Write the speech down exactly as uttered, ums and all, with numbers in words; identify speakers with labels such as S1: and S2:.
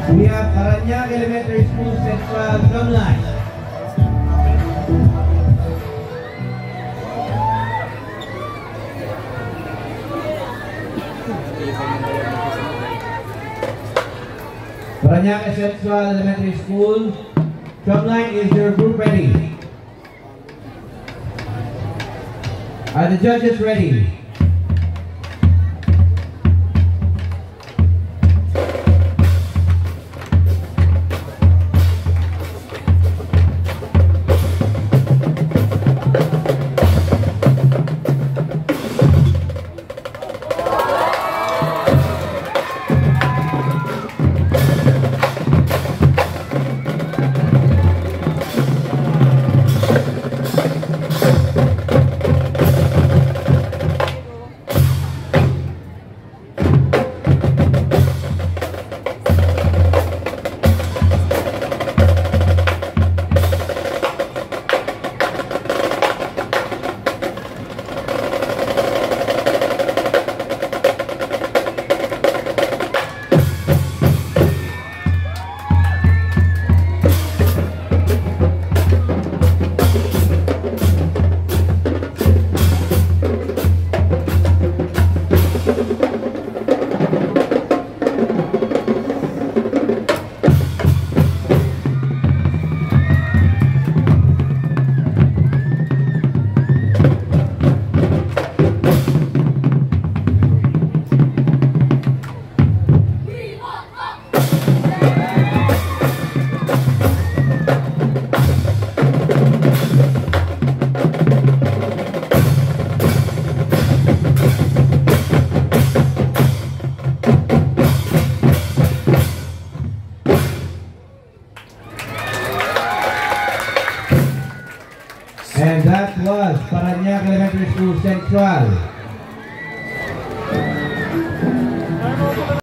S1: We have Parañaque Elementary School Central Drumline. Parañaque Central Elementary School Drumline, is your group ready? Are the judges ready? And that was Parañaque Elementary School Central.